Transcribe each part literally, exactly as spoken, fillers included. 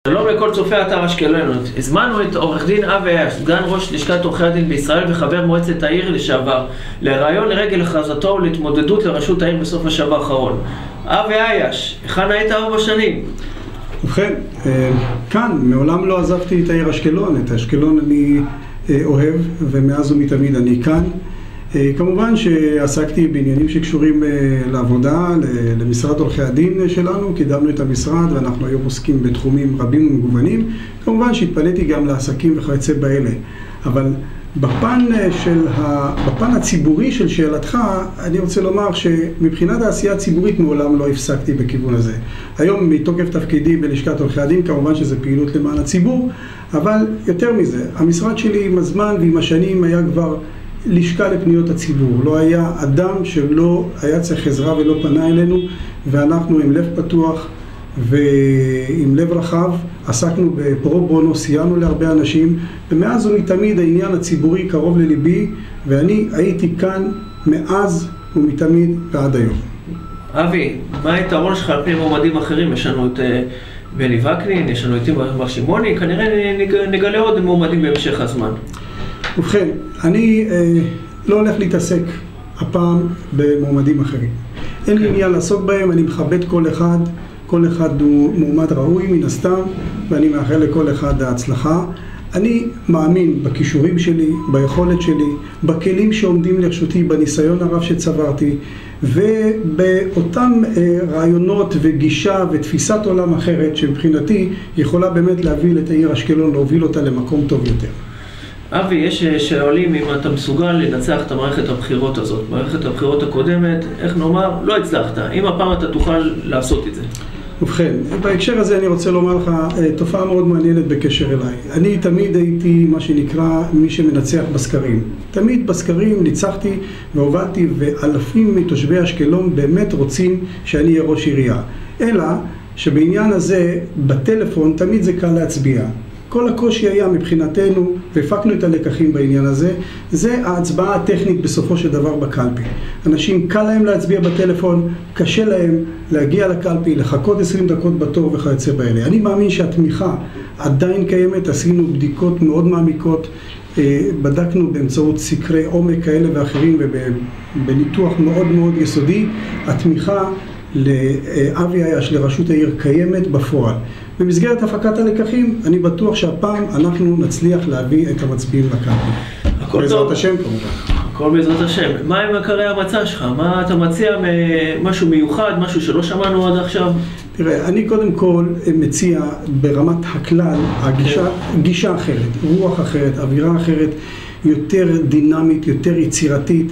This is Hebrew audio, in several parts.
שלום לכל צופי אתר אשקלון. הזמנו את עורך דין אבי אייש, סגן ראש לשכת עורכי הדין בישראל וחבר מועצת העיר לשעבר, לראיון לרגל הכרזתו ולהתמודדות לראשות העיר בסוף השבוע האחרון. אבי אייש, היכן היית ארבע שנים? ובכן, כאן, מעולם לא עזבתי את העיר אשקלון. את אשקלון אני אוהב, ומאז ומתמיד אני כאן. כמובן שעסקתי בעניינים שקשורים לעבודה, למשרד עורכי הדין שלנו, קידמנו את המשרד ואנחנו היום עוסקים בתחומים רבים ומגוונים. כמובן שהתפניתי גם לעסקים וכיוצא באלה. אבל בפן, של ה... בפן הציבורי של שאלתך, אני רוצה לומר שמבחינת העשייה הציבורית מעולם לא הפסקתי בכיוון הזה. היום מתוקף תפקידי בלשכת עורכי הדין, כמובן שזה פעילות למען הציבור, אבל יותר מזה, המשרד שלי עם הזמן ועם השנים היה כבר לשכה לפניות הציבור. לא היה אדם שלא היה צריך עזרה ולא פנה אלינו, ואנחנו עם לב פתוח ועם לב רחב עסקנו בפרו בונו, סייענו להרבה אנשים, ומאז ומתמיד העניין הציבורי קרוב לליבי, ואני הייתי כאן מאז ומתמיד ועד היום. אבי, מה היתרון שלך על פני מועמדים אחרים? יש לנו את בני וקנין, יש לנו את מר שמעוני, כנראה נגלה עוד מועמדים בהמשך הזמן. ובכן, אני אה, לא הולך להתעסק הפעם במועמדים אחרים. אין לי עניין לעסוק בהם, אני מכבד כל אחד, כל אחד הוא מועמד ראוי מן הסתם, ואני מאחל לכל אחד ההצלחה. אני מאמין בכישורים שלי, ביכולת שלי, בכלים שעומדים לרשותי, בניסיון הרב שצברתי, ובאותם אה, רעיונות וגישה ותפיסת עולם אחרת שמבחינתי יכולה באמת להביא את העיר אשקלון, להוביל אותה למקום טוב יותר. אבי, יש שואלים אם אתה מסוגל לנצח את המערכת הבחירות הזאת. מערכת הבחירות הקודמת, איך נאמר, לא הצלחת. אם הפעם אתה תוכל לעשות את זה. ובכן, בהקשר הזה אני רוצה לומר לך תופעה מאוד מעניינת בקשר אליי. אני תמיד הייתי מה שנקרא מי שמנצח בסקרים. תמיד בסקרים ניצחתי והובלתי, ואלפים מתושבי אשקלון באמת רוצים שאני אהיה ראש עירייה. אלא שבעניין הזה, בטלפון תמיד זה קל להצביע. כל הקושי היה מבחינתנו, והפקנו את הלקחים בעניין הזה, זה ההצבעה הטכנית בסופו של דבר בקלפי. אנשים קל להם להצביע בטלפון, קשה להם להגיע לקלפי, לחכות עשרים דקות בתור וכיוצא באלה. אני מאמין שהתמיכה עדיין קיימת, עשינו בדיקות מאוד מעמיקות, בדקנו באמצעות סקרי עומק כאלה ואחרים ובניתוח מאוד מאוד יסודי. התמיכה לאבי אייש לראשות העיר קיימת בפועל. במסגרת הפקת הלקחים, אני בטוח שהפעם אנחנו נצליח להביא את המצביעים לקלפי. בעזרת השם כמובן. הכל בעזרת השם. מה עם עיקרי המצע שלך? מה אתה מציע משהו מיוחד, משהו שלא שמענו עד עכשיו? תראה, אני קודם כל מציע ברמת הכלל, הגישה, גישה אחרת, רוח אחרת, אווירה אחרת, יותר דינמית, יותר יצירתית,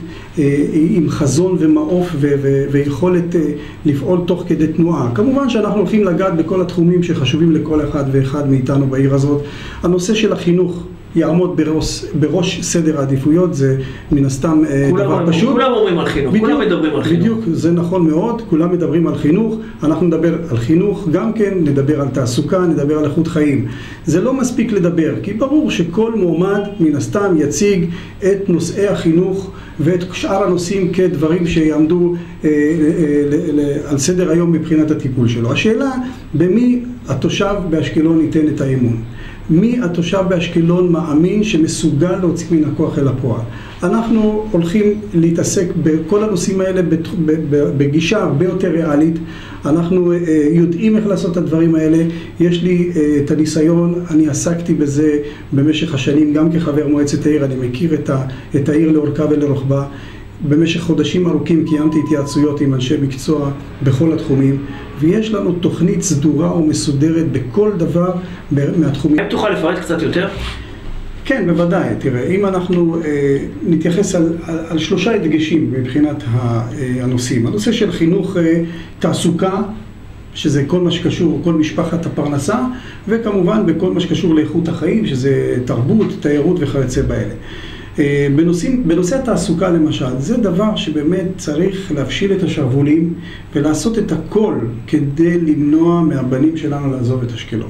עם חזון ומעוף ויכולת לפעול תוך כדי תנועה. כמובן שאנחנו הולכים לגעת בכל התחומים שחשובים לכל אחד ואחד מאיתנו בעיר הזאת. הנושא של החינוך יעמוד בראש, בראש סדר העדיפויות, זה מן הסתם דבר פשוט. כולם אומרים על חינוך, בדיוק, כולם מדברים על חינוך. בדיוק, זה נכון מאוד, כולם מדברים על חינוך, אנחנו נדבר על חינוך גם כן, נדבר על תעסוקה, נדבר על איכות חיים. זה לא מספיק לדבר, כי ברור שכל מועמד מן הסתם יציג את נושאי החינוך ואת שאר הנושאים כדברים שיעמדו אה, אה, אה, על סדר היום מבחינת הטיפול שלו. השאלה, במי התושב באשקלון ייתן את האמון? מי התושב באשקלון מאמין שמסוגל להוציא מן הכוח אל הפועל? אנחנו הולכים להתעסק בכל הנושאים האלה בגישה הרבה יותר ריאלית. אנחנו יודעים איך לעשות את הדברים האלה. יש לי את הניסיון, אני עסקתי בזה במשך השנים, גם כחבר מועצת העיר, אני מכיר את העיר לאורכה ולרוחבה. במשך חודשים ארוכים קיימתי התייעצויות עם אנשי מקצוע בכל התחומים, ויש לנו תוכנית סדורה ומסודרת בכל דבר מהתחומים. האם תוכל לפרט קצת יותר? כן, בוודאי. תראה, אם אנחנו אה, נתייחס על, על, על שלושה הדגשים מבחינת הנושאים. הנושא של חינוך אה, תעסוקה, שזה כל מה שקשור, כל משפחת הפרנסה, וכמובן בכל מה שקשור לאיכות החיים, שזה תרבות, תיירות וכיוצא באלה. בנושאים, בנושא התעסוקה למשל, זה דבר שבאמת צריך להפשיל את השרוולים ולעשות את הכל כדי למנוע מהבנים שלנו לעזוב את אשקלון.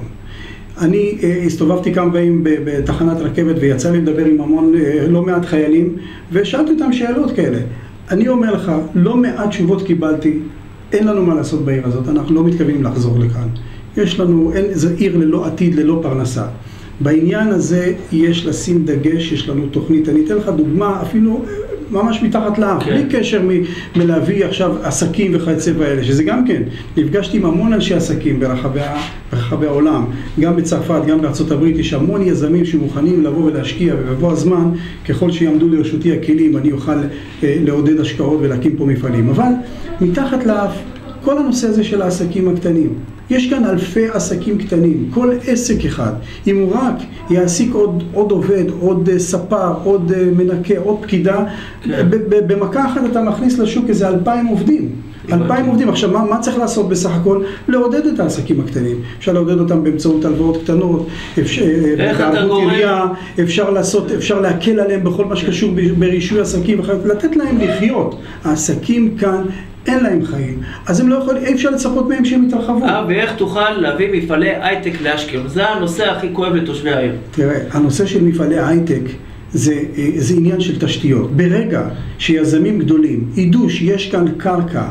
אני הסתובבתי כמה פעמים בתחנת רכבת ויצא לי לדבר עם המון, לא מעט חיילים, ושאלתי אותם שאלות כאלה. אני אומר לך, לא מעט תשובות קיבלתי, אין לנו מה לעשות בעיר הזאת, אנחנו לא מתכוונים לחזור לכאן. יש לנו, אין, זו עיר ללא עתיד, ללא פרנסה. בעניין הזה יש לשים דגש, יש לנו תוכנית. אני אתן לך דוגמה, אפילו ממש מתחת לאף, בלי קשר מלהביא עכשיו עסקים וכיוצא באלה, שזה גם כן, נפגשתי עם המון אנשי עסקים ברחבי, ברחבי העולם, גם בצרפת, גם בארצות הברית, יש המון יזמים שמוכנים לבוא ולהשקיע, ובבוא הזמן, ככל שיעמדו לרשותי הכלים, אני אוכל אה, לעודד השקעות ולהקים פה מפעלים. אבל מתחת לאף, כל הנושא הזה של העסקים הקטנים, יש כאן אלפי עסקים קטנים, כל עסק אחד, אם הוא רק יעסיק עוד, עוד עובד, עוד ספר, עוד מנקה, עוד פקידה, כן. במכה אחת אתה מכניס לשוק איזה אלפיים עובדים. אלפיים עובדים. עכשיו, מה, מה צריך לעשות בסך הכל? לעודד את העסקים הקטנים. אפשר לעודד אותם באמצעות הלוואות קטנות, אפשר, בערבות עירייה, אפשר לעשות, אפשר להקל עליהם בכל מה שקשור ברישוי עסקים, לתת להם לחיות. העסקים כאן אין להם חיים, אז הם לא יכולים, אי אפשר לצפות מהם שהם יתרחבו. אה, ואיך תוכל להביא מפעלי הייטק לאשקלון? זה הנושא הכי כואב לתושבי העיר. תראה, הנושא של מפעלי הייטק זה, זה עניין של תשתיות. ברגע שיזמים גדולים ידעו שיש כאן קרקע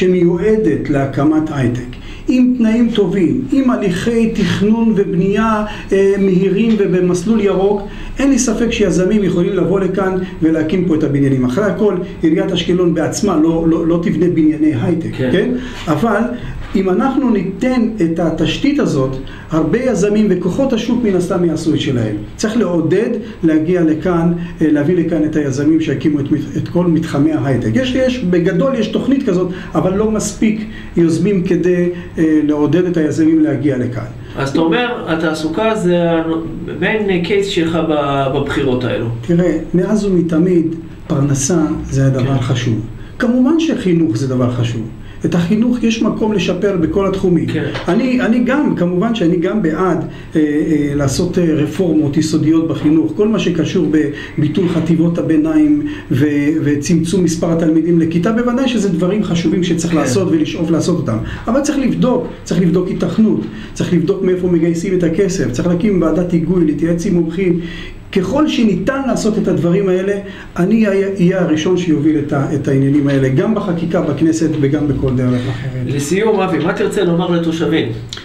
שמיועדת להקמת הייטק, עם תנאים טובים, עם הליכי תכנון ובנייה אה, מהירים ובמסלול ירוק, אין לי ספק שיזמים יכולים לבוא לכאן ולהקים פה את הבניינים. אחרי הכל, עיריית אשקלון בעצמה לא, לא, לא תבנה בנייני הייטק, כן? כן? אבל אם אנחנו ניתן את התשתית הזאת, הרבה יזמים וכוחות השוק מן הסתם יעשו את שלהם. צריך לעודד להגיע לכאן, להביא לכאן את היזמים שיקימו את, את כל מתחמי ההייטק. יש, יש, בגדול יש תוכנית כזאת, אבל לא מספיק יוזמים כדי אה, לעודד את היזמים להגיע לכאן. אז אתה אומר, התעסוקה זה בין קייס שלך בבחירות האלו. תראה, מאז ומתמיד פרנסה זה הדבר כן. חשוב. כמובן שחינוך זה דבר חשוב. את החינוך יש מקום לשפר בכל התחומים. כן. אני, אני גם, כמובן שאני גם בעד אה, אה, לעשות אה, רפורמות יסודיות בחינוך, כל מה שקשור בביטול חטיבות הביניים ו, וצמצום מספר התלמידים לכיתה, בוודאי שזה דברים חשובים שצריך כן. לעשות ולשאוף לעשות אותם. אבל צריך לבדוק, צריך לבדוק התכנות, צריך לבדוק מאיפה מגייסים את הכסף, צריך להקים ועדת היגוי, להתייעץ עם מומחים. ככל שניתן לעשות את הדברים האלה, אני אהיה הראשון שיוביל את, ה, את העניינים האלה, גם בחקיקה, בכנסת וגם בכל דרך אחרת. לסיום, אבי, מה תרצה לומר לתושבים?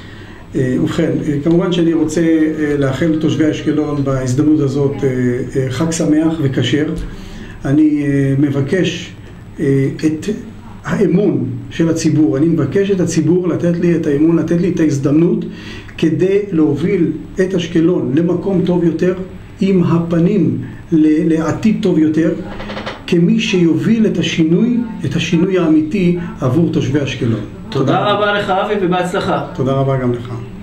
ובכן, כמובן שאני רוצה לאחל לתושבי אשקלון בהזדמנות הזאת חג שמח וכשר. אני מבקש את האמון של הציבור, אני מבקש את הציבור לתת לי את האמון, לתת לי את ההזדמנות כדי להוביל את אשקלון למקום טוב יותר, עם הפנים לעתיד טוב יותר, כמי שיוביל את השינוי, את השינוי האמיתי עבור תושבי אשקלון. תודה רבה לך אבי ובהצלחה. תודה רבה גם לך.